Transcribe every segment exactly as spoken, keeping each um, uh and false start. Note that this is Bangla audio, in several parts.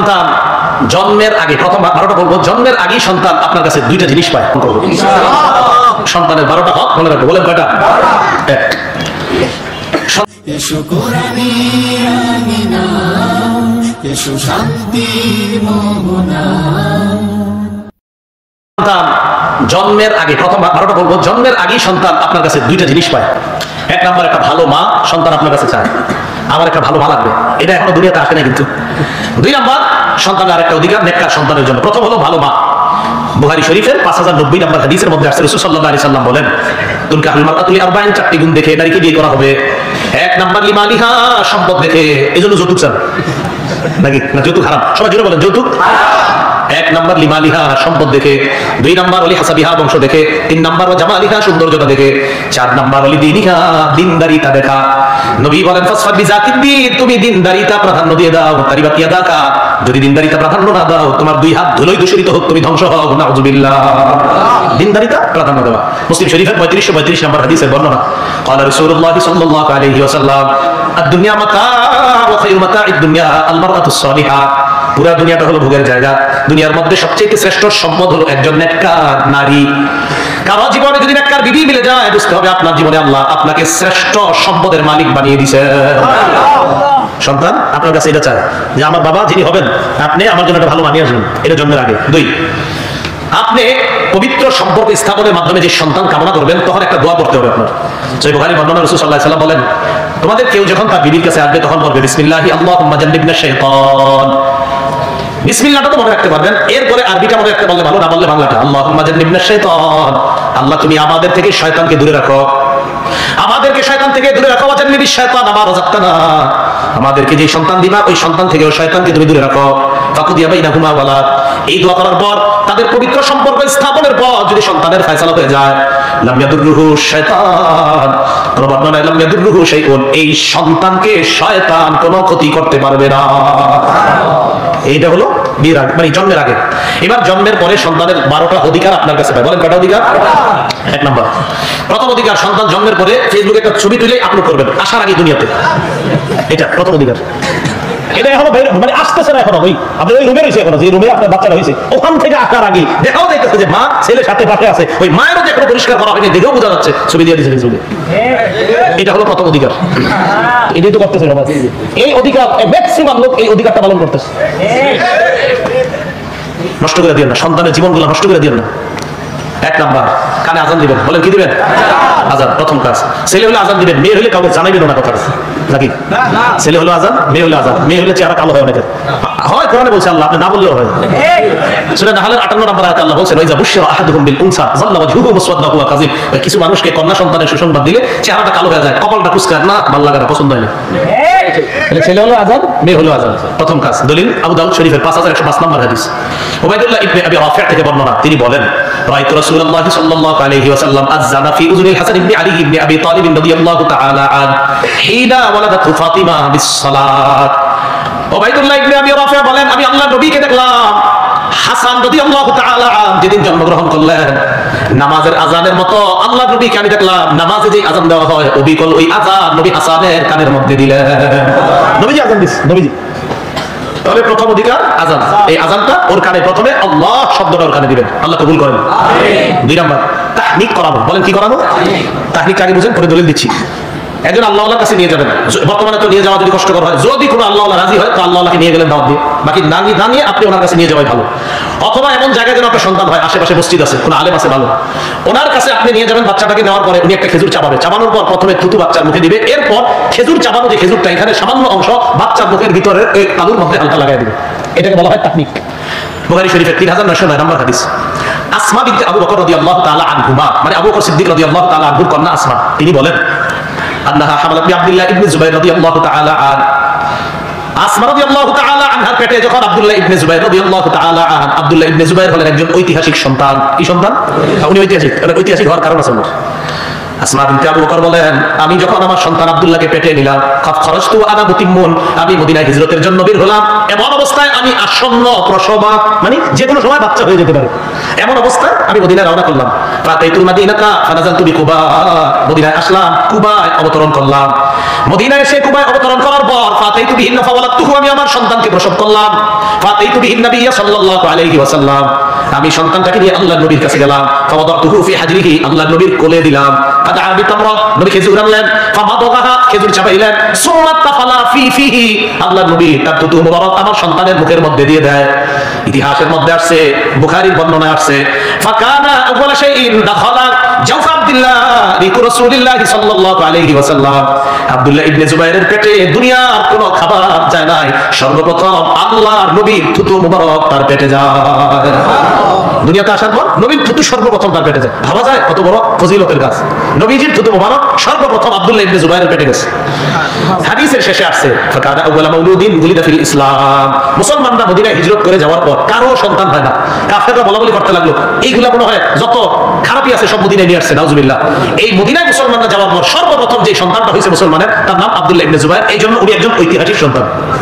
সন্তান জন্মের আগে প্রথম বারোটা বলবো, জন্মের আগেই সন্তান আপনার কাছে দুইটা জিনিস পায়। সন্তানের বারোটা হক মনে রাখবো। বলেন কয়টা? এক। সন্তান জন্মের আগে প্রথম বারোটা বলবো, জন্মের আগেই সন্তান আপনার কাছে দুইটা জিনিস পায়। এক নাম্বার একটা ভালো মা সন্তান আপনার কাছে চায়, আমার একটা ভালো মা লাগবে, এটা এখনো দুনিয়াতে আসে না কিন্তু। দুই নাম্বার সন্তানের আরেকটা অধিকার নেককার সন্তানের জন্য। প্রথম হলো ভালো মা। বুখারী শরীফের পাঁচ হাজার নব্বই নম্বর হাদিসের মধ্যে আসছে রাসূল সাল্লাল্লাহু আলাইহি সাল্লাম বলেন, তুনকাহুল মারআতু লিআরবাইন, চারটি গুণ দেখে নারীকে বিয়ে করা হবে। এক নাম্বার লিমালিহা, সম্পদ দেখে, এজন্য যৌতুক চান নাকি না? যৌতুক হারাম, সবাই জোরে বলেন যৌতুক। এক নাম্বার লিমালিহা, সম্পদ দেখে। দুই নাম্বার ওলি হাসাবিহা, বংশ দেখে। তিন নাম্বার জামালিহা, সৌন্দর্যতা দেখে। চার নাম্বার ওলি দীনিহা, দিনদারিতা দেখা। নবী বলেন ফাসফা বিযাতিদ দীন, তুমি দিনদারিতা প্রাধান্য দিয়ে দাও। তারিবাত ইয়াদাকা, যদি দিনদারিতা প্রাধান্য না দাও তোমার দুই হাত ধুলোই দূষিত হোক, তুমি ধ্বংস হও। নাউযুবিল্লাহ। দিনদারিতা প্রাধান্য দেওয়া। মুসলিম শরীফের পঁয়ত্রিশশো পঁয়ত্রিশ নম্বর হাদিসের বর্ণনা, ক্বালা রাসূলুল্লাহ সাল্লাল্লাহু আলাইহি ওয়াসাল্লাম, আদ-দুনিয়া মাতা ওয়া খায়রু মাতা'id দুনিয়া আল মারআতুস সালিহা। পুরা দুনিয়াটা হলো ভোগের জায়গা, দুনিয়ার মধ্যে সবচেয়ে শ্রেষ্ঠ সম্পদ হলো একজন নেককার নারী। কারো জীবনে যদি নেককার বিবি মিলে যায়, বুঝতে হবে আপনার জীবনে আল্লাহ আপনাকে শ্রেষ্ঠ সম্পদের মালিক বানিয়ে দিয়েছে। সন্তান আপনার কাছে এটা চায় যে আমার বাবা যিনি হবেন আপনি আমার জন্য একটা ভালো মানিয়ে আসবেন, এটা জন্মের আগে। দুই, আপনি পবিত্র সম্পর্ক স্থাপনের মাধ্যমে যে সন্তান কামনা করবেন তখন একটা দোয়া করতে হবে আপনার। সহিহ বুখারী বর্ণনা, রাসূল সাল্লাল্লাহু আলাইহি ওয়াসাল্লাম বলেন, তোমাদের কেউ যখন তার বিবির কাছে আসবে তখন বলবে বিসমিল্লাহি আল্লাহুম্মা জান্নিবনা শাইতান। বিসমিল্লাহটা তো মনে রাখতে পারবেন, এরপরে আরবিটা মনে রাখতে পারলে ভালো, না বললে বাংলাটা। আল্লাহুম্মা জান্নিবনা শাইতান, আল্লাহ তুমি আমাদের থেকে শয়তানকে দূরে রাখো, আমাদেরকে শয়তান থেকে দূরে রাখো। ওয়া জান্নিবিশ শাইতান মা রাযাকতানা, আমাদেরকে যে সন্তান দিবা ওই সন্তান থেকেও শয়তানকে তুমি দূরে রাখো। ফাকুদিয়া বাইনাহুমা ওয়ালাদ, এই দোয়া করার পর তাদের পবিত্র সম্পর্ক স্থাপনের পর যদি সন্তানের ফয়সালা হয়ে যায়, লাম ইয়াদুররুহু শাইতান, প্রবর্তনায় লাম ইয়াদুররুহু শাইউন, এই সন্তানকে শয়তান কোনো ক্ষতি করতে পারবে না। এইটা হলো বিয়ের আগে, মানে জন্মের আগে। এবার জন্মের পরে সন্তানের বারোটা অধিকার আপনার কাছে পায়। বলেন কয়টা অধিকার? এক নাম্বার, প্রথম অধিকার, সন্তান জন্মের পরে ফেসবুকে একটা ছবি তুলে আপলোড করবেন আসার আগে দুনিয়াতে, এটা প্রথম অধিকার। এটা এখনো মানে আসতেছে না, এখনো ওই আপনি ওই রুমে রয়েছে, এখনো যে রুমে আপনার বাচ্চারা হয়েছে ওখান থেকে আসার আগে দেখাও যাইতেছে যে মা ছেলে সাথে পাশে আছে, ওই মায়েরও যে এখনো পরিষ্কার করা হয়নি দেখেও বোঝা যাচ্ছে, ছবি দিয়ে দিয়েছে ফেসবুকে। এটা হলো প্রথম অধিকার, এটাই তো করতেছে সবাই। এই অধিকার ম্যাক্সিমাম লোক এই অধিকারটা পালন করতেছে। নষ্ট করে দিবেন না, সন্তানের জীবনগুলো নষ্ট করে দিবেন না। এক নাম্বার, কানে আজান দিবেন। বলেন কি দিবেন? আজান, প্রথম কাজ। ছেলে হলে আজান দিবেন, মেয়ে হলে কাউকে জানাইবেন না কথা নাকি? ছেলে হলো আজান, মেয়ে হলে আজান। মেয়ে হলে চেহারা কালো হয় অনেকের, হয় কোরআনে বলছে আল্লাহ, আপনি না বললেও হয়। সূরা নাহলের আটান্ন নম্বর আয়াতে আল্লাহ বলছেন, ওয়াইজা বুশিরা আহাদুহুম বিল উনসা যাল্লা ওয়াজহুহু মুসওয়াদ্দান ওয়া কাযিব, কিছু মানুষকে কন্যা সন্তানের সুসংবাদ দিলে চেহারাটা কালো হয়ে যায়, কপালটা কুঁচকায়, না ভালো লাগে না, পছন্দ হয় না। ছেলে হলো আজান, মেয়ে হলো আজান, প্রথম কাজ। দলিল আবু দাউদ শরীফের পাঁচ হাজার একশো পাঁচ নম্বর হাদিস, উবাইদুল্লাহ ইবনে আবি রাফি' থেকে বর্ণনা, তিনি বলেন, রাআইতু রাসূলুল্লাহ সাল্লাল্লাহু আলাইহি ওয়াসাল্লাম আযযানা ফি উযুনিল হাসান ইবনে আলী ইবনে আবি তালিব রাদিয়াল্লাহু তাআলা আন হিনা ওয়ালাদাতু ফাতিমা বিস-সালাত। উবাইদুল্লাহ ইবনে আবি রাফি' বলেন, আমি আল্লাহর নবীকে দেখলাম হাসান রাদিয়াল্লাহু তাআলা আন যেদিন জন্মগ্রহণ করলেন, নামাজের আজানের মতো আল্লাহর নবীকে আমি দেখলাম নামাজে যে আজান দেওয়া হয় অবিকল ওই আজান নবী হাসানের কানের মধ্যে দিলেন। নবীজি আজান দিস, নবীজি। তাহলে প্রথম অধিকার আজান, এই আজানটা ওর কানে প্রথমে আল্লাহ শব্দটা ওর কানে দিবেন, আল্লাহ কবুল করেন। দুই নাম্বার, তাহনিক করানো। বলেন কি করানো? তাহনিক আগে বুঝেন, পরে দলিল দিচ্ছি। একজন আল্লাহর কাছে নিয়ে যাবেন, বর্তমানে তো নিয়ে যাওয়া যদি কষ্টকর হয়, যদি কোনো আল্লাহ রাজি হয় তো আল্লাহকে নিয়ে গেলেন দাওয়াত দিয়ে, বাকি না নিয়ে না নিয়ে আপনি ওনার কাছে নিয়ে যাওয়াই ভালো। অথবা এমন জায়গায় যেন আপনার সন্তান হয়, আশেপাশে মসজিদ আছে, কোনো আলেম আছে ভালো, ওনার কাছে আপনি নিয়ে যাবেন। বাচ্চাটাকে নেওয়ার পরে উনি একটা খেজুর চাবাবে, চাবানোর পর প্রথমে থুতু বাচ্চার মুখে দিবে, এরপর খেজুর চাবানো যে খেজুরটা এখানে সামান্য অংশ বাচ্চার মুখের ভিতরে ওই আলুর মধ্যে হালকা লাগাই দিবে, এটাকে বলা হয় তাহনিক। বুখারী শরীফের তিন হাজার নয়শো নয় নম্বর হাদিস, আসমা বিনতে আবু বকর রাদিয়াল্লাহু তাআলা আনহুমা, মানে আবু বকর সিদ্দিক রাদিয়াল্লাহু তাআলা আনহুর কন্যা আসমা, তিনি বলেন, আন্নাহা হামালাত বিআব্দুল্লাহ ইবনে জুবাইর রাদিয়াল্লাহু তাআলা আন, আসমা রাদিয়াল্লাহু তাআলা আনহার পেটে যখন আব্দুল্লাহ ইবনে জুবাইর রাদিয়াল্লাহু তাআলা আন, আব্দুল্লাহ ইবনে জুবাইর হলেন একজন ঐতিহাসিক সন্তান। কি সন্তান? উনি ঐতিহাসিক, ঐতিহাসিক হওয়ার কারণ আছে। আসমা বিনতে আবু বকর বলেন, আমি যখন আমার সন্তান আব্দুল্লাহকে পেটে নিলাম, কাফ খরজতু আনা মুতিম্মুন, আমি মদিনায় হিজরতের জন্য বের হলাম, এমন অবস্থায় আমি আসন্ন প্রসব, মানে যে কোনো সময় বাচ্চা হয়ে যেতে পারে, এমন অবস্থা আমি মদিনায় রওনা করলাম। ফাতাইতুল মাদিনাতা ফানাজালতু বিকুবা, মদিনায় আসলাম, কুবায় অবতরণ করলাম। মদিনায় এসে কুবায় অবতরণ করার পর ফাতাইতু বিহিন্না ফাওয়ালাতুহু, আমি আমার সন্তানকে প্রসব করলাম। ফাতাইতু বিহিন নবী সাল্লাল্লাহু আলাইহি ওয়াসাল্লাম, আমি সন্তানটাকে নিয়ে আল্লাহর নবীর কাছে গেলাম। ফাওয়াদাতুহু ফি হাজরিহি, আল্লাহর নবীর কোলে দিলাম। ফাদা বিতামরা, নবী খেজুর আনলেন। ফামাদাগাহা, খেজুর চাবাইলেন। সুম্মা তাফালা ফি ফিহি, আল্লাহর নবী তার দুধ মুবারক আমার সন্তানের মুখের মধ্যে দিয়ে দেয়। ইতিহাসের মধ্যে আসছে, বুখারীর বর্ণনায় আসছে, ফাকানা আউয়ালা শাইইন দাখালা জাওফা আব্দুল্লাহ রিকু রাসূলুল্লাহ সাল্লাল্লাহু আলাইহি ওয়াসাল্লাম, আব্দুল্লাহ ইবনে জুবাইরের পেটে দুনিয়ার কোনো খাবার যায় নাই, সর্বপ্রথম আল্লাহর নবীর থুতু মুবারক তার পেটে যায়। দুনিয়াতে আসার পর নবীর থুতু সর্বপ্রথম তার পেটে যায়। ভাবা যায় কত বড় ফজিলতের কাজ। নবীজির থুতু মুবারক সর্বপ্রথম আব্দুল্লাহ ইবনে জুবাইরের পেটে গেছে। হাদিসের শেষে আসছে, ফাকানা আউয়ালা মাউলুদিন উলিদা ফিল ইসলাম, মুসলমানরা মদিনায় হিজরত করে যাওয়ার পর কারো সন্তান হয় না। কাফেররা বলাবলি করতে লাগলো, এইগুলা মনে হয় যত খারাপই আছে সব মদিনায় নিয়ে আসছে, নাউজুবিল্লাহ। এই মদিনায় মুসলমানরা যাওয়ার পর সর্বপ্রথম যে সন্তানটা হয়েছে মুসলমানের, তার নাম আব্দুল্লাহ ইবনে জুবাইর। এই জন্য উনি একজন ঐতিহাসিক সন্তান।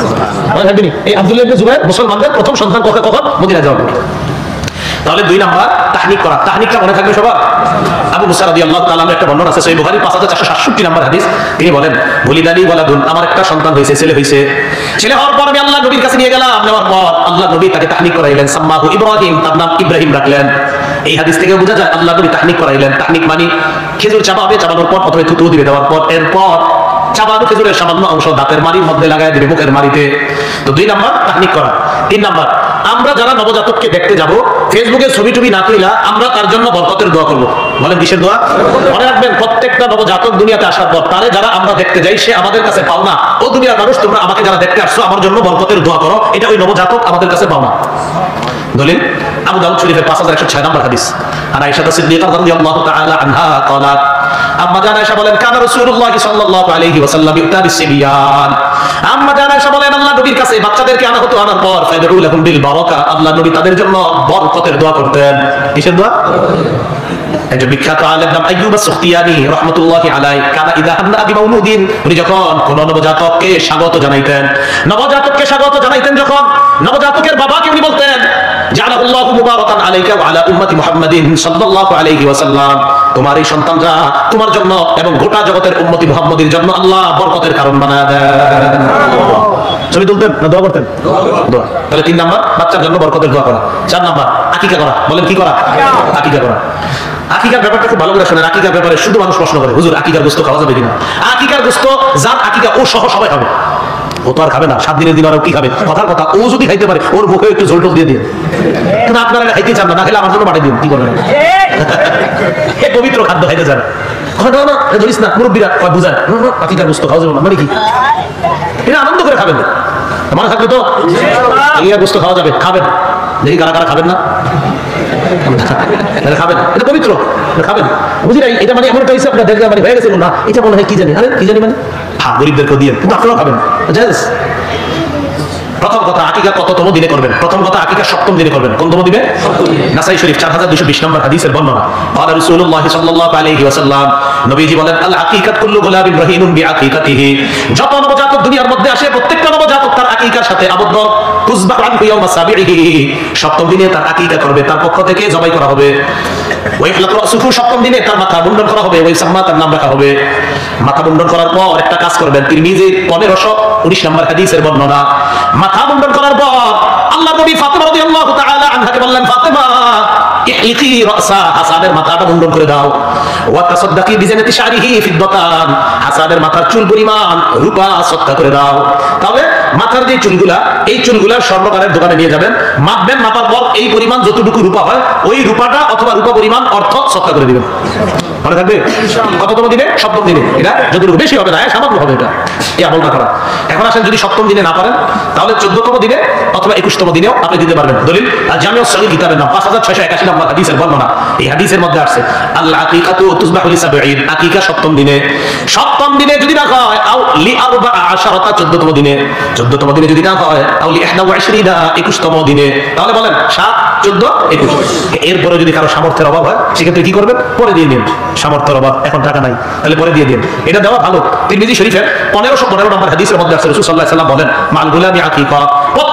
এই আব্দুল্লাহ ইবনে জুবাইর মুসলমানদের প্রথম সন্তান কখন কখন মদিনায় যাওয়ার পর। তাহলে দুই নাম্বার তাহনিক করা। তাহনিকটা মনে থাকবে সবার। আবু মুসা রাদিয়াল্লাহু তাআলা একটা বর্ণনা আছে সহিহ বুখারী পাঁচ হাজার চারশো সাতষট্টি নম্বর হাদিস। তিনি বলেন, ওয়ালিদালি ওয়ালাদুন, আমার একটা সন্তান হয়েছে, ছেলে হয়েছে। ছেলে হওয়ার পর আমি আল্লাহ নবীর কাছে নিয়ে গেলাম। নেওয়ার পর আল্লাহ নবী তাকে তাহনিক করাইলেন। সাম্মাহু ইব্রাহিম, তার নাম ইব্রাহিম রাখলেন। এই হাদিস থেকে বোঝা যায় আল্লাহ নবী তাহনিক করাইলেন। তাহনিক মানে খেজুর চাবাবে, চাবানোর পর প্রথমে থুতু দিবে, দেওয়ার পর এরপর চাবানো খেজুরের সামান্য অংশ দাঁতের মাড়ির মধ্যে লাগায় দিবে, মুখের মাড়িতে। তো দুই নাম্বার তাহনিক করা। তিন নাম্বার, আমরা যারা নবজাতককে দেখতে যাব, ফেসবুকে ছবি টবি না তুইলা আমরা তার জন্য বরকতের দোয়া করব। বলেন কিসের দোয়া? মনে রাখবেন, প্রত্যেকটা নবজাতক দুনিয়াতে আসার পর তারে যারা আমরা দেখতে যাই, সে আমাদের কাছে পাও না। ও দুনিয়ার মানুষ, তোমরা আমাকে যারা দেখতে আসছো আমার জন্য বরকতের দোয়া করো, এটা ওই নবজাতক আমাদের কাছে পাও না। দলিল আবু দাউদ শরীফের পাঁচ হাজার একশো ছয় নম্বর হাদিস। আর আয়েশা সিদ্দিকা রাদিয়াল্লাহু তাআলা আনহা قالت, আম্মা জান আয়েশা বলেন, কানা রাসূলুল্লাহ সাল্লাল্লাহু আলাইহি ওয়াসাল্লাম ইউতা বিসবিয়ান, আম্মা জান আয়েশা বলেন আল্লাহ নবীর কাছে বাচ্চাদেরকে আনা হতো, আনার পর ফাদউ লাহুম বিল বারাকা, আল্লাহ নবী তাদের জন্য বরকতের দোয়া করতেন। কিসের দোয়া? একজন বিখ্যাত আলেম নাম আইয়ুব আস-সুখতিয়ানি রাহমাতুল্লাহি আলাইহি, কানা ইযা হান্না বিমাউলুদিন, উনি যখন কোন নবজাতককে স্বাগত জানাইতেন, নবজাতককে স্বাগত জানাইতেন যখন, নবজাতকের বাবাকে উনি বলতেন, জাআলাহুল্লাহু মুবারাকান আলাইকা ওয়া আলা উম্মতি মুহাম্মাদিন সাল্লাল্লাহু আলাইহি ওয়াসাল্লাম, তোমার এই সন্তানরা তোমার জন্য এবং গোটা জগতের উম্মতি মুহাম্মাদের জন্য আল্লাহ বরকতের কারণ বানায় দেন। ছবি তুলতেন না দোয়া করতেন? দোয়া। তাহলে তিন নাম্বার বাচ্চার জন্য বরকতের দোয়া করা। চার নাম্বার আকিকা করা। বলেন কি করা? আকিকা করা। আকিকার ব্যাপারটা খুব ভালো করে শোনেন। আকিকার ব্যাপারে শুধু মানুষ প্রশ্ন করে, হুজুর আকিকার গোশত খাওয়া যাবে কিনা? আকিকার গোশত যার আকিকা ও সহ সবাই খাবে। ও তো আর খাবে না, সাত দিনের দিন আর কি খাবে? কথার কথা, ও যদি খাইতে পারে ওর মুখে একটু ঝোল টোল দিয়ে দিন। কিন্তু আপনারা খাইতে চান না, না খেলে আমার জন্য পাঠিয়ে দিন। কি করবেন? এ পবিত্র খাদ্য খাইতে চান না, ধরিস না। মুরব্বীরা বুঝায় আকিকার গোশত খাওয়া যাবে না মানে কি? এটা আনন্দ করে খাবেন, মনে থাকবে তো আকিকার গোশত খাওয়া যাবে, খাবেন। দেখি কারা কারা খাবেন না, খাবেন। এটা পবিত্র, খাবেন। বুঝি নাই এটা মানে এমন একটা হিসাব না দেখলে মানে হয়ে গেছে না, এটা মনে হয় কি জানি, আরে কি জানি মানে হ্যাঁ গরিবদেরকে দিয়ে, কিন্তু আপনারাও খাবেন। প্রথম কথা, আকিকা কততম দিনে করবেন? প্রথম কথা, আকিকা সপ্তম দিনে করবেন। কোনতম দিনে? নাসাই শরীফ চার হাজার দুইশো বিশ নম্বর হাদিসের বর্ণনা। ক্বালা রাসূলুল্লাহ সাল্লাল্লাহু আলাইহি ওয়াসাল্লাম, নবীজি বলেন, আল আকিকাত কুল্লু গুলাবিন রাহিনুন বিআকিকাতিহি, যত নবজাতক দুনিয়ার মধ্যে আসে প্রত্যেকটা নবজাতক তার আকিকার সাথে আবদ্ধ। তুযবাহু আনহু ইয়াওমা সাবিহি, সপ্তম দিনে তার আকিকা করবে, তার পক্ষ থেকে জবাই করা হবে। ওই হালাকু রাসূলু, সপ্তম দিনে তার মাথা মুন্ডন করা হবে, ওই সাম্মা তার নাম রাখা হবে। মাথা মুন্ডন করার পর একটা কাজ করবেন, তিরমিজি পনেরোশো উনিশ নম্বর হাদিসের বর্ণনা। মাথা মুন্ডন করার পর আল্লাহ নবী ফাতেমা রাদিয়াল্লাহু তাআলা আনহাকে বললেন, ফাতেমা ইহলিকি রাসা, হাসানের মাথাটা মুন্ডন করে দাও। ওয়া তাসাদদাকি বিজানাতি শারিহি ফিদ্দাতান, হাসানের মাথার চুল পরিমাণ রূপা সদকা করে দাও। তাহলে মাথার যে চুলগুলা, এই চুলগুলা স্বর্ণকারের দোকানে নিয়ে যাবেন, মাপবেন, মাপার পর এই পরিমাণ যতটুকু রূপা হয় ওই রূপাটা অথবা রূপা পরিমাণ অর্থ সদকা করে দিবেন। মনে থাকবে? কততম দিনে? সপ্তম দিনে। এটা যতটুকু বেশি হবে না, সামান্য হবে এটা, এই আমলটা করা। এখন আসেন, যদি সপ্তম দিনে না পারেন তাহলে চোদ্দতম দিনে অথবা একুশতম দিনেও আপনি দিতে পারবেন। দলিল আর জামিউ সহিহ কিতাবের নাম পাঁচ হাজার ছয়শো একাশি নম্বর হাদিসের বর্ণনা। এই হাদিসের মধ্যে আসছে, আল আকিকাতু তুযবাহু লিসাবঈন, আকিকা সপ্তম দিনে। সপ্তম দিনে যদি না হয়, আও লি আরবা আশারাতা, চোদ্দতম দিনে। চোদ্দতম দিনে যদি না হয়, আও লি ইহদা ওয়া ইশরিনা, একুশতম দিনে। তাহলে বলেন সাত, চোদ্দ, একুশ। এরপরে যদি কারো সামর্থ্যের অভাব হয় সেক্ষেত্রে কি করবেন? পরে দিয়ে দিন। সামর্থ্যের অভাব, এখন টাকা নাই, তাহলে পরে দিয়ে দিন। এটা দেওয়া ভালো। তিরমিজি শরীফের পনেরোশো পনেরো নম্বর হাদিসের মধ্যে আছে, রাসূল সাল্লাল্লাহু আলাইহি ওয়াসাল্লাম বলেন, মাল গুলামি আকিকা, প্রত্যেকটা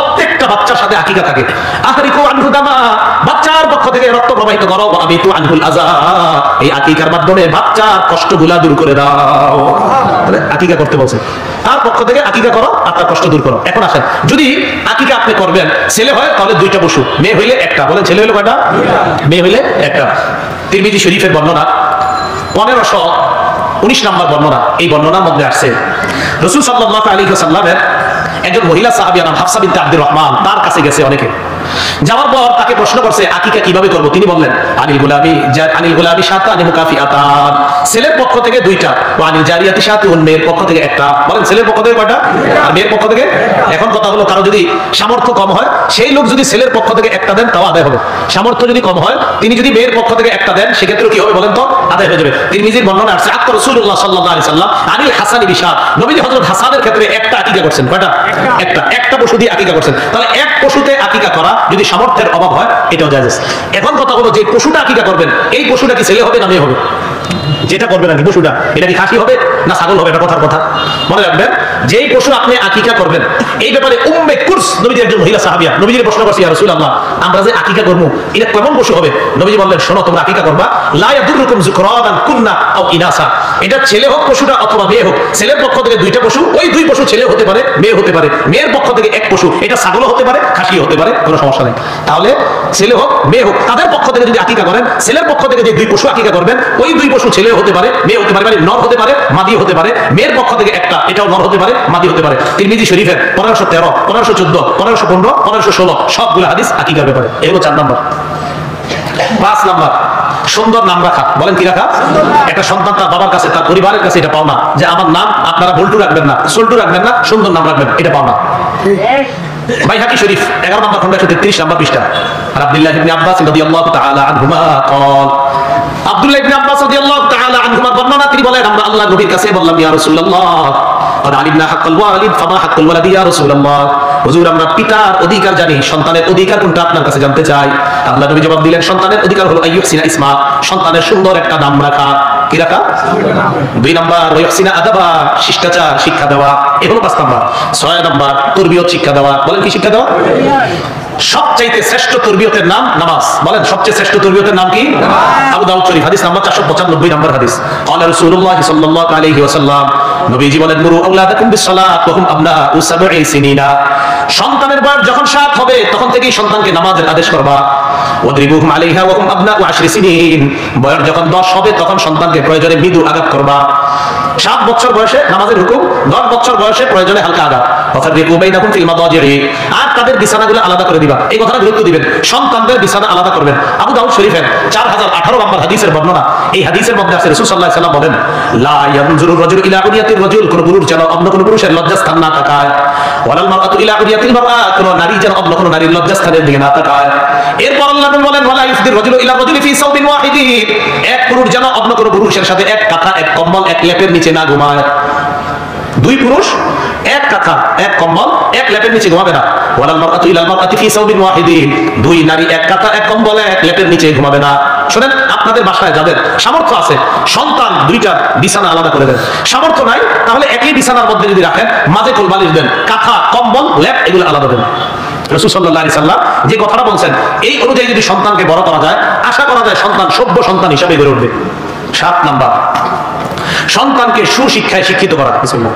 বাচ্চার সাথে আকিকা থাকে। আহরিকু আনহু দামা, বাচ্চার পক্ষ থেকে রক্ত প্রবাহিত করো, আবিতু আনহুল আযা, এই আকিকার মাধ্যমে বাচ্চার কষ্টগুলা দূর করে দাও। তাহলে আকিকা করতে বলছে, তার পক্ষ থেকে আকিকা করো আর তার কষ্ট দূর করো। এখন আসেন, যদি আকিকা আপনি করবেন, ছেলে হয় তাহলে দুইটা পশু, মেয়ে হইলে একটা। বলেন ছেলে হইলে কয়টা? মেয়ে হইলে একটা। তিরমিজি শরীফের বর্ণনা পনেরোশো উনিশ নম্বর বর্ণনা, এই বর্ণনার মধ্যে আসছে রাসূল সাল্লাল্লাহু আলাইহি ওয়াসাল্লামের একজন মহিলা সাহাবিয়া নাম হাফসা বিনতে আব্দুর রহমান, তার কাছে গেছে অনেকে। যাওয়ার পর তাকে প্রশ্ন করছে আকিকা কিভাবে করব। তিনি বললেন আনিল গুলামি আনিল গুলামি শাতানি মুকাফিআতান, ছেলের পক্ষ থেকে দুইটা, ওয়া আনিল জারিয়াতি শাতুন, মেয়ের পক্ষ থেকে একটা। বলেন ছেলের পক্ষ থেকে কয়টা আর মেয়ের পক্ষ থেকে? এখন কথা হলো, কারো যদি সামর্থ্য কম হয়, সেই লোক যদি ছেলের পক্ষ থেকে একটা দেন তাও আদায় হবে। সামর্থ্য যদি কম হয়, তিনি যদি মেয়ের পক্ষ থেকে একটা দেন, সেক্ষেত্রে কি হবে বলেন তো? আদায় হয়ে যাবে। তিরমিজির বর্ণনা আসছে আত রাসূলুল্লাহ সাল্লাল্লাহু আলাইহি সাল্লাম আনিল হাসানি বিশাত, নবীজি হযরত হাসানের ক্ষেত্রে একটা আকিকা করছেন। কয়টা? একটা। একটা পশু দিয়ে আকিকা করছেন। তাহলে এক পশুতে আকিকা করা যদি সামর্থ্যের অভাব হয়, এটাও জায়েজ। এখন কথা হলো, যে পশুটা আকিকা করবেন, এই পশুটা কি ছেলে হবে না মেয়ে হবে? যেটা করবেন আর কি পশুটা, এটা কি খাসি হবে না ছাগল হবে? এটা কথার কথা। মনে রাখবেন, যেই পশু আপনি আকিকা করবেন, এই ব্যাপারে উম্মে কুরস নবীজির একজন মহিলা সাহাবিয়া নবীজির প্রশ্ন করছে, ইয়া রাসূলুল্লাহ, আমরা যে আকিকা করব, এটা কেমন পশু হবে? নবীজি বললেন, শোনো, তোমরা আকিকা করবা, লা ইয়াদুরুকুম যুকরানান কুন্না আও ইনাসা, এটা ছেলে হোক পশুটা অথবা মেয়ে হোক, ছেলের পক্ষ থেকে দুইটা পশু, ওই দুই পশু ছেলে হতে পারে মেয়ে হতে পারে, মেয়ের পক্ষ থেকে এক পশু, এটা ছাগলও হতে পারে খাসিও হতে পারে, কোনো সমস্যা নেই। তাহলে ছেলে হোক মেয়ে হোক, তাদের পক্ষ থেকে যদি আকিকা করেন, ছেলের পক্ষ থেকে যে দুই পশু আকিকা করবেন, ওই দুই পশু ছেলে হতে পারে মেয়ে হতে পারে, মানে নর হতে পারে মাদি হতে পারে। মেয়ের পক্ষ থেকে একটা, এটাও নর হতে পারে মাদি হতে পারে। তিরমিজি শরীফের পনেরোশো তেরো পনেরোশো চোদ্দ পনেরোশো পনেরো পনেরোশো ষোলো সবগুলো হাদিস আকিকার ব্যাপারে। এগুলো চার নম্বর। পাঁচ নম্বর, সুন্দর নাম রাখা। বলেন কি রাখা? একটা সন্তান তার বাবার কাছে, তার পরিবারের কাছে এটা পাওনা, যে আমার নাম আপনারা বল্টু রাখবেন না, সোল্টু রাখবেন না, সুন্দর নাম রাখবেন, এটা পাওনা। বাইহাকি শরীফ এগারো নম্বর খন্ড একশো তেত্রিশ নম্বর পৃষ্ঠা। আর আব্দুল্লাহ ইবনে আব্বাস রাদিয়াল্লাহু তাআলা আনহুমা قال, আব্দুল্লাহ ইবনে আব্বাস রাদিয়াল্লাহু তাআলা আনহুমা বর্ণনা, তিনি বলেন, আমরা আল্লাহর নবীর কাছে বললাম, ইয়া রাসূলুল্লাহ, قد علمنا حق الوالد فما حق الولد يا رسول الله, হুজুর, আমরা পিতার অধিকার জানি, সন্তানের অধিকার কোনটা আপনার কাছে জানতে চাই। আল্লাহ নবী জবাব দিলেন, সন্তানের অধিকার হলো আইয়ুহসিনা ইসমা, সন্তানের সুন্দর একটা নাম রাখা। কি রাখা? দুই নাম্বার ওয়াইহসিনা আদাবা, শিষ্টাচার শিক্ষা দেওয়া, এ হলো পাঁচ নাম্বার। ছয় নাম্বার তরবিয়ত শিক্ষা দেওয়া। বলেন কি শিক্ষা দেওয়া? সবচাইতে শ্রেষ্ঠ তরবিয়তের নাম নামাজ। বলেন সবচেয়ে শ্রেষ্ঠ তরবিয়তের নাম কি? আবু দাউদ শরীফ হাদিস নাম্বার চারশো পঁচানব্বই নম্বর হাদিস। ক্বালা রাসূলুল্লাহ সাল্লাল্লাহু আলাইহি ওয়াসাল্লাম, নবীজি বলেন, মুরু আওলাদাকুম বিসসালাত ওয়া হুম আবনাউ সাবঈ সিনিনা, সন্তানের বয়স যখন সাত হবে তখন থেকেই সন্তানকে নামাজের আদেশ করবা। ওয়াদরিবুহুম আলাইহা ওয়া হুম আবনাউ আশরি সিনিন, বয়স যখন দশ হবে তখন সন্তানকে প্রয়োজনে মৃদু আঘাত করবা। সাত বছর বয়সে নামাজের হুকুম, দশ বছর বয়সে প্রয়োজনে হালকা আঘাত। ওয়াফাররিকু বাইনাকুম ফিল মাদাজি'i, আর তাদের বিছানাগুলো আলাদা করে দিবা। এই কথাটা গুরুত্ব দিবেন, সন্তানদের বিছানা আলাদা করবেন। আবু দাউদ শরীফের চার হাজার আঠারো নম্বর হাদিসের বর্ণনা। এই হাদিসের মধ্যে আছে রাসূল সাল্লাল্লাহু আলাইহি ওয়াসাল্লাম বলেন, লা ইয়ানজুরু রাজুলু ইলা উরিয়াতির রাজুল, কোন পুরুষ যেন অন্য কোন পুরুষের লজ্জাস্থান না তাকায়। ওয়ালাল মারআতু ইলা উরিয়াতিল মারআ, কোন নারী যেন অন্য কোন নারীর লজ্জাস্থানের দিকে না তাকায়। এরপর আল্লাহ বলেন, ওয়ালা ইফদির রাজুলু ইলা রাজুলি ফি সাওবিন ওয়াহিদিন, এক পুরুষ যেন অন্য কোন পুরুষের সাথে এক কাঁথা, এক কম্বল, এক লেপের নিচে না ঘুমায়। দুই পুরুষ এক কাঁথা, এক কম্বল, এক লেপের নিচে ঘুমাবে না। ওয়ালাল মারআতু ইলাল মারআতি ফি সাওবিন ওয়াহিদিন, দুই নারী এক কাঁথা, এক কম্বল, এক লেপের নিচে ঘুমাবে না। শুনেন, আপনাদের বাসায় যাদের সামর্থ্য আছে, সন্তান দুইটা বিছানা আলাদা করে দেন। সামর্থ্য নাই, তাহলে একই বিছানার মধ্যে যদি রাখেন, মাঝে কোল বালিশ দেন, কাঁথা, কম্বল, লেপ এগুলো আলাদা দেন। রাসূল সাল্লাল্লাহু আলাইহি সাল্লাম যে কথাটা বলছেন, এই অনুযায়ী যদি সন্তানকে বড় করা যায়, আশা করা যায় সন্তান সভ্য সন্তান হিসাবে গড়ে উঠবে। সাত নাম্বার, সন্তানকে সুশিক্ষায় শিক্ষিত করা।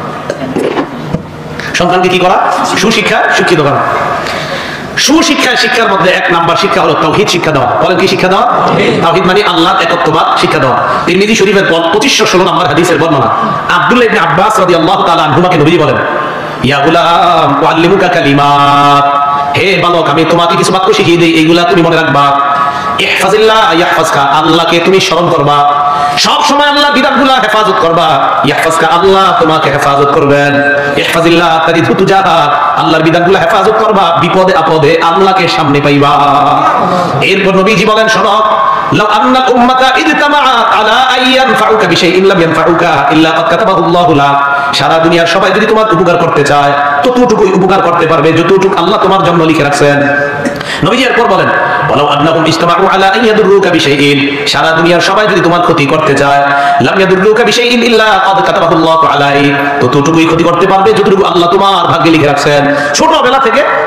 সন্তানকে কি করা? সুশিক্ষা শিক্ষিত করা। সুশিক্ষায় শিক্ষার মধ্যে এক নাম্বার শিক্ষা হলো তাওহীদ শিক্ষা দেওয়া। বলেন কি শিক্ষা দেওয়া? তাওহীদ মানে আল্লাহর একত্ববাদ শিক্ষা দেওয়া। তিরমিজি শরীফের পঁচিশশো ষোলো নম্বর হাদিসের বর্ণনা। আব্দুল্লাহ ইবনে আব্বাস রাদিয়াল্লাহু তাআলা আনহুমাকে নবী বলেন, ইয়া গুলাম উআল্লিমুকা কালিমাত, হে বালক, আমি তোমাকে কিছু বাক্য শিখিয়ে দেই, এইগুলা তুমি মনে রাখবা। ইহফাজিল্লাহ ইয়াহফাজকা, আল্লাহকে তুমি স্মরণ করবা, সব সময় আল্লাহ বিধানগুলা হেফাজত করবা। ইয়াহফাজকা, আল্লাহ তোমাকে হেফাজত করবেন। ইহফাজিল্লাহ তাজিদহু তুজাহা, আল্লাহর বিধানগুলা হেফাজত করবা, বিপদে আপদে আল্লাহকে সামনে পাইবা। এরপর নবীজি বলেন, শোনো, লাউ আন্নাল উম্মাতা ইজতামাআত আলা আইয়ানফাউকা বিশাইইন লাম ইয়ানফাউকা ইল্লা ক্বাদ কাতাবাহু আল্লাহু লাক, সারা দুনিয়ার সবাই যদি তোমার উপকার করতে চায়, ততটুকুই উপকার করতে পারবে যতটুকু আল্লাহ তোমার জন্য লিখে রাখছেন। নবীজি এরপর বলেন, ওয়ালাউ আন্নাহুম ইজতামাউ আলা আন ইয়াদুররুকা বিশাইইন, সারা দুনিয়ার সবাই যদি তোমার ক্ষতি করতে চায়, লাম ইয়াদুররুকা বিশাইইন ইল্লা ক্বাদ কাতাবাহু আল্লাহু আলাইক, ততটুকুই ক্ষতি করতে পারবে যতটুকু আল্লাহ তোমার ভাগ্যে লিখে রাখছেন। ছোটবেলা থেকে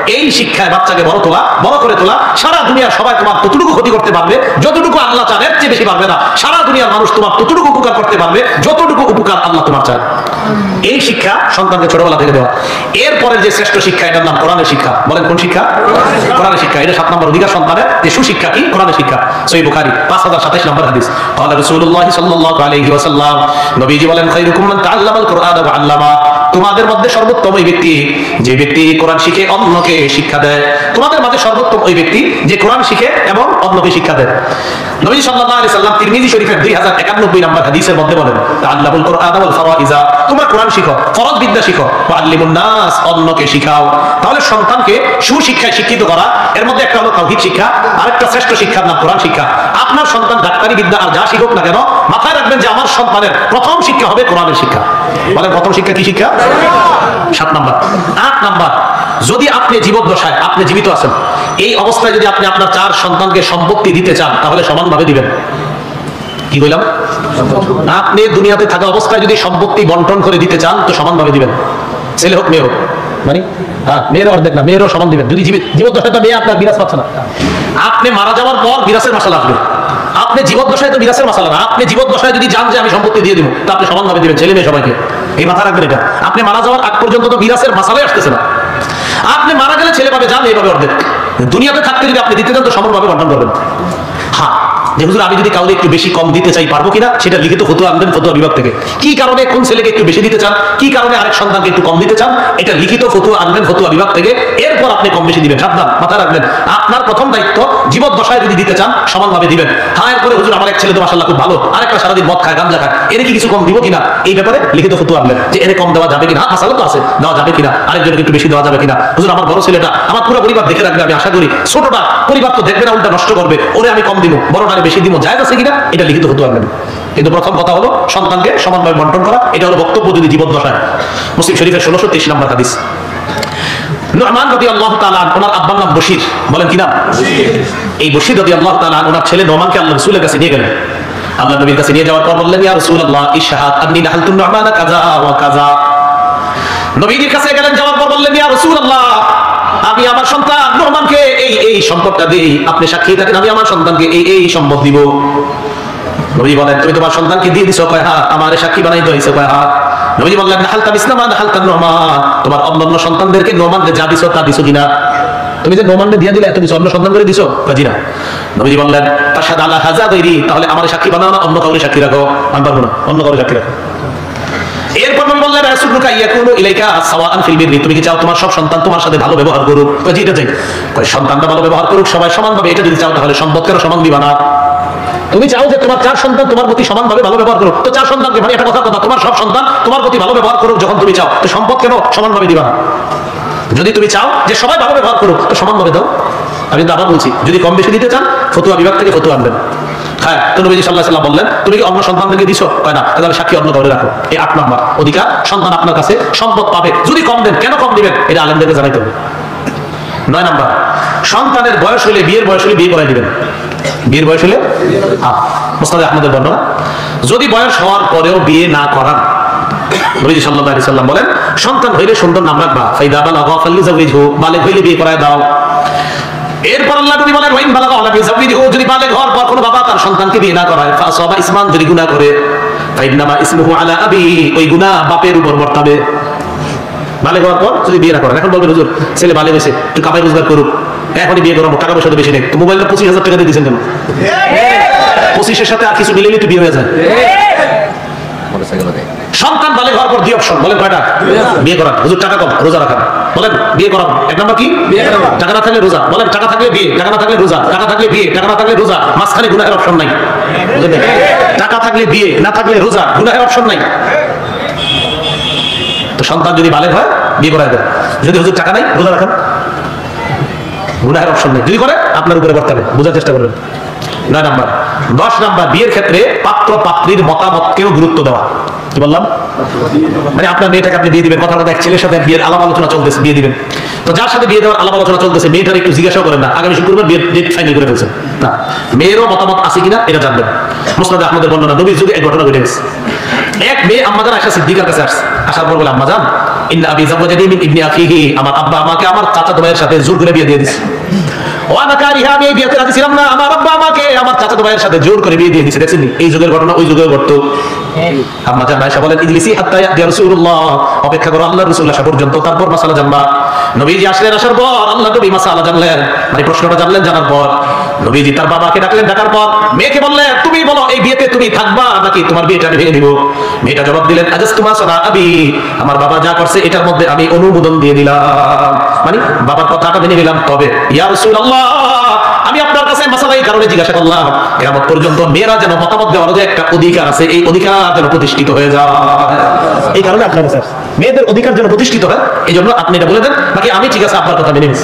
এই শিক্ষায় বাচ্চাকে বড় তোলা, বড় করে তোলা। সারা দুনিয়া সবাই তোমার ততটুকু ক্ষতি করতে পারবে যতটুকু আল্লাহ চান, এর চেয়ে বেশি পারবে না। সারা দুনিয়ার মানুষ তোমার ততটুকু উপকার করতে পারবে যতটুকু উপকার আল্লাহ তোমার চান। এই শিক্ষা সন্তানকে ছোটবেলা থেকে দেওয়া। এরপরে যে শ্রেষ্ঠ শিক্ষা, এটার নাম কোরআনের শিক্ষা। বলেন কোন শিক্ষা? কোরআনের শিক্ষা। এটা সাত নম্বর অধিকার সন্তানের, যে সুশিক্ষা কি? কোরআনের শিক্ষা। সহিহ বুখারী পাঁচ হাজার সাতাইশ নম্বর হাদিস। ক্বালা রাসূলুল্লাহ সাল্লাল্লাহু আলাইহি ওয়াসাল্লাম, নবীজি বলেন, খায়রুকুম মান তাআল্লামাল কুরআন ওয়া আল্লামা, তোমাদের মধ্যে সর্বোত্তম ওই ব্যক্তি যে ব্যক্তি কোরআন শিখে অন্যকে শিক্ষা দেয়। তোমাদের মাঝে সর্বোত্তম ওই ব্যক্তি যে কোরআন শিখে এবং অন্যকে শিক্ষা দেয়। নবী সাল্লাল্লাহু আলাইহি সাল্লাম তিরমিজি শরীফের দুই হাজার একানব্বই নম্বর হাদিসের মধ্যে বলেন, তাআল্লামুল কুরআন ওয়াল ফারাইজা, তোমরা কোরআন শিখো, ফরজ বিদ্যা শিখো, ওয়া আল্লিমুন নাস, অন্যকে শিখাও। তাহলে সন্তানকে সুশিক্ষায় শিক্ষিত করা, এর মধ্যে একটা হলো তাওহীদ শিক্ষা, আরেকটা শ্রেষ্ঠ শিক্ষার নাম কোরআন শিক্ষা। আপনার সন্তান ডাক্তারি বিদ্যা আর যা শিখুক না কেন, মাথায় রাখবেন যে আমার সন্তানের প্রথম শিক্ষা হবে কোরআনের শিক্ষা। বলেন প্রথম শিক্ষা কি শিক্ষা? সাত নাম্বার। আট নাম্বার, যদি আপনি জীবদ্দশায়, আপনি জীবিত আছেন, এই অবস্থায় যদি আপনি আপনার চার সন্তানকে সম্পত্তি দিতে চান, তাহলে সমানভাবে দিবেন। কি বললাম? আপনি দুনিয়াতে থাকা অবস্থায় যদি সম্পত্তি বন্টন করে দিতে চান তো সমানভাবে দিবেন, ছেলে হোক মেয়ে হোক। মানে হ্যাঁ, মেয়েরও অর্ধেক না, মেয়েরও সমান দিবেন। যদি জীবদ্দশায় তো মেয়ে আপনার বিরাজ পাচ্ছে না, আপনি মারা যাওয়ার পর বিরাসের মাসালা আসবে। আপনি জীবদ্দশায় তো বিরাসের মাসালা না, আপনি জীবদ্দশায় যদি জান যে আমি সম্পত্তি দিয়ে দিব, তা আপনি সমানভাবে দিবেন ছেলে মেয়ে সবাইকে। এই মাথা রাখবেন এটা। আপনি মারা যাওয়ার আগ পর্যন্ত তো বিরাসের মাসালাই আসতেছে না। আপনি মারা গেলে ছেলে পাবে জান, এইভাবে অর্ধেক। দুনিয়াতে থাকতে যদি আপনি দিতে চান তো সমানভাবে বন্টন করবেন। হ্যাঁ, যে হুজুর আমি যদি কাউকে একটু বেশি কম দিতে চাই পারবো কিনা, সেটা লিখিত ফতোয়া আনবেন ফতোয়া বিভাগ থেকে। কি কারণে কোন ছেলেকে একটু বেশি দিতে চান, কি কারণে আরেক সন্তানকে একটু কম দিতে চান, এটা লিখিত ফতোয়া আনবেন ফতোয়া বিভাগ থেকে। এরপর আপনি কম বেশি দিবেন। সাবধান, মাথায় রাখবেন, আপনার প্রথম দায়িত্ব জীবদ্দশায় যদি দিতে চান সমানভাবে দিবেন। হ্যাঁ, এরপরে হুজুর আমার এক ছেলে তো মাশাআল্লাহ খুব ভালো, আরেকটা সারাদিন মদ খায়, গাঁজা খায়, এর কি কিছু কম দিব কিনা, এই ব্যাপারে লিখিত ফতোয়া আনবেন যে এর কম দেওয়া যাবে কিনা। মাসালা তো আছে, দেওয়া যাবে কিনা, আরেকজনকে একটু বেশি দেওয়া যাবে কিনা। হুজুর আমার বড় ছেলেটা আমার পুরো পরিবার দেখে রাখবে, আমি আশা করি ছোটটা পরিবার তো দেখবে না, উল্টা নষ্ট করবে, ওরে আমি কম দিব, বড়টারে বেশি দিব, জায়েজ আছে কিনা, এটা লিখিত ফতোয়া আনবেন। কিন্তু প্রথম কথা হলো সন্তানকে সমানভাবে বন্টন করা। এটা হলো বক্তব্য যদি জীবদ্দশায়। মুসলিম শরীফের ষোলশো তেইশ নম্বর হাদিস। নু'মান রাদিয়াল্লাহু তাআলা ওনার আব্বার নাম বশির। বলেন কি নাম? এই বশির রাদিয়াল্লাহু তাআলা ওনার ছেলে নোমানকে আল্লাহ রাসূলের কাছে নিয়ে গেলেন। আল্লাহ নবীর কাছে নিয়ে যাওয়ার পর বললেন, ইয়া রাসূলুল্লাহ ইশহাদ আন্নী নাহালতু নু'মানা কাযা ওয়া কাযা। নবীর কাছে গেলেন, যাওয়ার পর বললেন, ইয়া রাসূলুল্লাহ আমি আমার সন্তান নোমানকে এই এই সম্পদটা দেই, আপনি সাক্ষী থাকেন, আমি আমার সন্তানকে এই এই সম্পদ দিব। নবী বলেন, তুমি তোমার সন্তানকে দিয়ে দিছো? কয় হ্যাঁ। আমারে সাক্ষী বানাইতে হইছে? কয় হ্যাঁ। নবী বললেন, হালতা ইসলামা হালতা নোমান, তোমার অন্যান্য সন্তানদেরকে নোমানকে যা দিছো তা দিছো কিনা? তুমি যে নোমানকে দিয়ে দিলে এত কিছু অন্য সন্তান করে দিছো? জি না। নবী বললেন, তাশহাদু আলা হাযা গায়রি, তাহলে আমারে সাক্ষী বানাও না, অন্য কাউকে সাক্ষী রাখো। আমি পারবো না, অন্য কাউকে সাক্ষী রাখো। এরপর নবী বললেন, রাসূলুকা ইয়াকুনু ইলাইকা সাওয়াআন ফিল বিররি, তুমি কি চাও তোমার সব সন্তান তোমার সাথে ভালো ব্যবহার করুক? জি এটা চাই। কয় সন্তানটা ভালো ব্যবহার করুক সবাই সমানভাবে, এটা যদি চাও তাহলে সম্পদ কেন সমান দিবা না? তুমি চাও যে তোমার চার সন্তান তোমার প্রতি সমানভাবে ভালো ব্যবহার করুক, তো চার সন্তানকে মানে একটা কথা কথা তোমার সব সন্তান তোমার প্রতি ভালো ব্যবহার করুক যখন তুমি চাও, তো সম্পদ কেন সমানভাবে দিবা না? যদি তুমি চাও যে সবাই ভালো ব্যবহার করুক তো সমানভাবে দাও। আমি তো আবার বলছি, যদি কম বেশি দিতে চান ফতোয়া বিভাগ থেকে ফতোয়া আনবেন। হ্যাঁ, তো নবী সাল্লাল্লাহু আলাইহি ওয়াসাল্লাম বললেন, তুমি কি অন্য সন্তানদেরকে দিছো? কয় না। তাহলে সাক্ষী অন্য কাউকে রাখো। এই আট নম্বর অধিকার, সন্তান আপনার কাছে সম্পদ পাবে। যদি কম দেন, কেন কম দিবেন, এটা আলেমদেরকে জানাইতে হবে। নয় নম্বর, সন্তানের বয়স হলে, বিয়ের বয়স হলে বিয়ে করাই দিবেন। বিয়ের বয়স হলে হ্যাঁ, মুসনাদে আহমদের বর্ণনা, যদি বয়স হওয়ার পরেও বিয়ে না করান, নবী সাল্লাল্লাহু আলাইহি ওয়াসাল্লাম বলেন, সন্তান হইলে সুন্দর নাম রাখবা, ফাইদা বালাগা ফালিযাওয়িজহু, বালেগ হইলে বিয়ে করায় দাও। এরপর আল্লাহ নবী বলেন, ওয়াইন বালাগা ওয়ালা বিযাওয়িজহু, যদি বালেগ হওয়ার পর কোনো বাবা তার সন্তানকে বিয়ে না করায়, ফাসাবা ইসমান, যদি গুনাহ করে, ফাইন্নামা ইসমুহু আলা আবি, ওই গুনাহ বাপের উপর বর্তাবে। বালেগ হওয়ার পর যদি বিয়ে না করেন, এখন বলবেন হুজুর ছেলে বালেগ হয়েছে, একটু কামাই রোজগার করুক, এখনই বিয়ে করাবো, টাকা পয়সা তো বেশি নেই, তো মোবাইলটা পঁচিশ হাজার টাকা দিয়ে দিয়েছেন কেন? পঁচিশের সাথে আর কিছু মিলে তো বিয়ে হয়ে যায়। সন্তান বালেগ হওয়ার পর দুই অপশন, বলেন কয়টা? বিয়ে করা, হুজুর টাকা কম, রোজা রাখা, বলেন বিয়ে করাবো। এক নম্বর কি? টাকা না থাকলে রোজা, বলেন টাকা থাকলে বিয়ে, টাকা না থাকলে রোজা, টাকা থাকলে বিয়ে, টাকা না থাকলে রোজা, মাঝখানে গুনাহের অপশন নাই। টাকা থাকলে বিয়ে, না থাকলে রোজা, গুনাহের অপশন নাই। তো সন্তান যদি বালেগ হয় বিয়ে করায় দেন, যদি হুজুর টাকা নাই রোজা রাখেন, গুনাহের অপশন নেই। যদি করে আপনার উপরে বর্তাবে, বোঝার চেষ্টা করবেন। নয় নাম্বার। দশ নাম্বার, বিয়ের ক্ষেত্রে পাত্র পাত্রীর মতামতকেও গুরুত্ব দেওয়া। কি বললাম? মানে আপনার মেয়েটাকে আপনি দিয়ে দিবেন, কথা কথা এক ছেলের সাথে বিয়ের আলাপ আলোচনা চলতেছে, বিয়ে দিবেন, তো যার সাথে বিয়ে দেওয়ার আলাপ আলোচনা চলতেছে মেয়েটার একটু জিজ্ঞাসা করেন না, আগামী শুক্রবার বিয়ের ডেট ফাইনাল করে ফেলছেন না, মেয়েরও মতামত আছে কিনা এটা জানবেন। মুসনাদে আহমদের বর্ণনা, নবীর যুগে এক ঘটনা ঘটে গেছে। এক মেয়ে আম্মাজান আয়েশা সিদ্দিকার কাছে আসছে, আসার পর বলে, আম্মাজান ইন্না আবি যাওয়াজানি মিন ইবনি আখিহি, আমার আব্বা আমাকে আমার চাচাতো ভাইয়ের সাথে জোর করে বিয়ে দিয়ে দিয়েছে। ওয়ানা কারিহা, আমি এই বিয়েতে রাজি ছিলাম না, আমার আব্বা আমাকে আমার চাচাতো ভাইয়ের সাথে জোর করে বিয়ে দিয়ে দিয়েছে। দেখছেন এই যুগের ঘটনা ওই যুগেও ঘটতো। আম্মাজান আয়েশা বলেন, ইজলিসি হাত্তা ইয়াতি রাসূলুল্লাহ, অপেক্ষা করো আল্লাহর রাসূল আসা পর্যন্ত, তারপর মাসালা জানবা। নবীজি আসলেন, আসার পর আল্লাহ নবী মাসালা জানলেন, মানে প্রশ্নটা জানলেন। জানার পর নবীজি তার বাবাকে ডাকলেন, ডাকার পর মেয়েকে বললেন, তুমি বলো এই বিয়েতে তুমি থাকবা নাকি তোমার বিয়েটা আমি ভেঙে দিব? মেয়েটা জবাব দিলেন, আজাসতুমা সানা আবি, আমার বাবা যা করছে এটার মধ্যে আমি অনুমোদন দিয়ে দিলাম, মানে বাবার কথাটা মেনে নিলাম। তবে ইয়া রাসূলুল্লাহ, আমি আপনার কাছে মাসালা এই কারণে জিজ্ঞাসা করলাম, কিয়ামত পর্যন্ত মেয়েরা যেন মতামত দেওয়ার যে একটা অধিকার আছে, এই অধিকার যেন প্রতিষ্ঠিত হয়ে যায়, এই কারণে আপনার কাছে মেয়েদের অধিকার যেন প্রতিষ্ঠিত হয়, এই জন্য আপনি এটা বলে দেন, বাকি আমি ঠিক আছে আপনার কথা মেনে নিচ্ছি।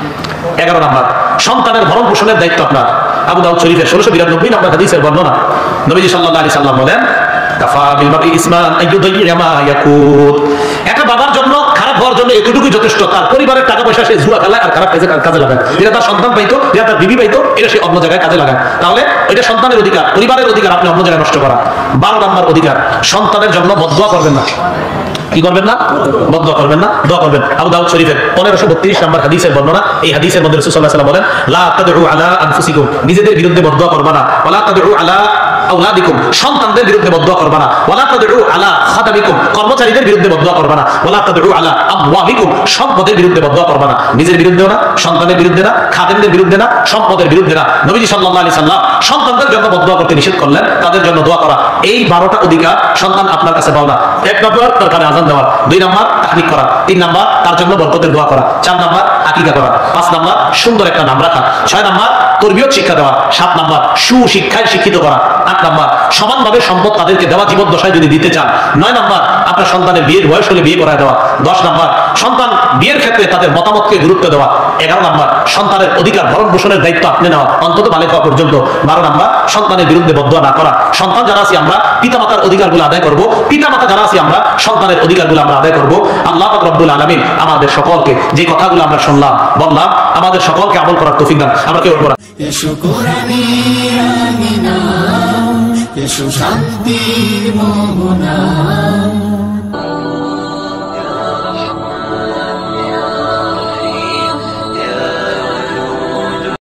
এগারো নাম্বার, সন্তানের ভরণ পোষণের দায়িত্ব আপনার। আবু দাউদ শরীফের ষোলশো বিরানব্বই নম্বর হাদিসের বর্ণনা, নবীজি সাল্লাল্লাহু আলাইহি সাল্লাম বলেন, কাফা বিল মারই ইসমান আইয়ুদাইয়া মা ইয়াকুত, একটা বাবার জন্য খারাপ হওয়ার জন্য এতটুকুই যথেষ্ট, তার পরিবারের টাকা পয়সা সে জুয়া খেলায় আর খারাপ কাজে কাজে লাগায়, যেটা তার সন্তান পাইতো, যেটা তার বিবি পাইতো, এটা সে অন্য জায়গায় কাজে লাগায়, তাহলে এটা সন্তানের অধিকার, পরিবারের অধিকার আপনি অন্য জায়গায় নষ্ট করা। বারো নম্বর অধিকার, সন্তানের জন্য বদদুয়া করবেন না। কি করবেন না? বদদুয়া করবেন না, দোয়া করবেন। আবু দাউদ শরীফের পনেরোশো বত্রিশ নম্বর হাদিসের বর্ণনা, এই হাদিসের মধ্যে রাসূল সাল্লাল্লাহু আলাইহি ওয়াসাল্লাম বলেন, লা তাদউ আলা আনফুসিকুম, নিজেদের বিরুদ্ধে বদদুয়া করবা না, ওয়ালা তাদউ আলা আওলাদিকুম, সন্তানদের বিরুদ্ধে বদদুয়া করবা না, ওয়ালা তাদউ আলা খাদামিকুম, কর্মচারীদের বিরুদ্ধে বদদুয়া করবা না, ওয়ালা তাদউ আলা আমওয়ালিকুম, সম্পদের বিরুদ্ধে বদদুয়া করবা না, নিজের বিরুদ্ধেও না, সন্তানের বিরুদ্ধে না, খাদেমদের বিরুদ্ধে না, সম্পদের বিরুদ্ধে না। নবীজি সাল্লাল্লাহু আলাইহি সাল্লাম সন্তানদের জন্য বদদুয়া করতে নিষেধ করলেন, তাদের জন্য দোয়া করা। এই বারোটা অধিকার সন্তান আপনার কাছে পাওনা। এক নম্বর তার কানে আযান দেওয়া, দুই নম্বর তাহনিক করা, তিন নম্বর তার জন্য বরকতের দোয়া করা, চার নম্বর আকিকা করা, পাঁচ নম্বর সুন্দর একটা নাম রাখা, ছয় নম্বর তরবিয়ত শিক্ষা দেওয়া, সাত নম্বর সুশিক্ষায় শিক্ষিত করা, আট নম্বর সমানভাবে সম্পদ তাদেরকে দেওয়া জীবদ্দশায় যদি দিতে চান, নয় নম্বর আপনার সন্তানের বিয়ের বয়স হলে বিয়ে করায় দেওয়া, দশ নম্বর সন্তান বিয়ের ক্ষেত্রে তাদের মতামতকে গুরুত্ব দেওয়া, এগারো নম্বর সন্তানের অধিকার ভরণ পোষণের দায়িত্ব আপনি নেওয়া অন্তত বালেক হওয়া পর্যন্ত, বারো নম্বর সন্তানের বিরুদ্ধে বদদুয়া না করা। সন্তান যারা আছি আমরা পিতামাতার অধিকারগুলো আদায় করব, পিতামাতা যারা আছি আমরা সন্তানের অধিকারগুলো আমরা আদায় করব। আল্লাহ পাক রব্বুল আলামিন আমাদের সকলকে যে কথাগুলো আমরা শুনলাম বললাম, আমাদের সকলকে আমল করার তৌফিক দান। আমরা কেউ করা এসো কোরআনের আমিনা, এসো শান্তির মোহনা।